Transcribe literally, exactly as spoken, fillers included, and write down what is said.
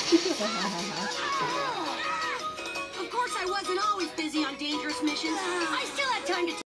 Of course, I wasn't always busy on dangerous missions. I still had time to